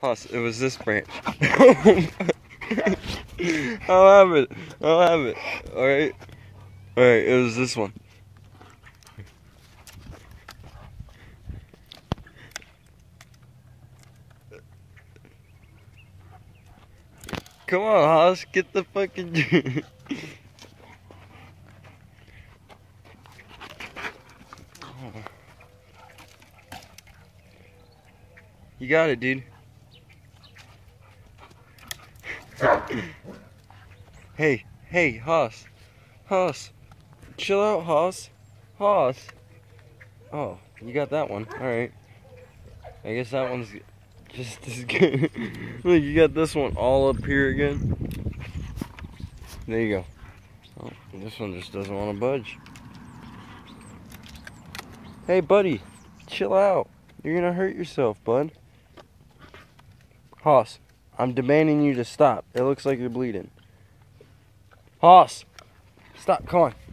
Hoss, it was this branch. I'll have it. Alright? Alright, it was this one. Come on, Hoss, get the fucking... You got it, dude. Hey, Hoss. Hoss. Chill out, Hoss. Hoss. Oh, you got that one. Alright. I guess that one's just as good. Look, you got this one all up here again. There you go. Oh, this one just doesn't want to budge. Hey, buddy. Chill out. You're gonna hurt yourself, bud. Hoss, I'm demanding you to stop. It looks like you're bleeding. Hoss, stop, come on.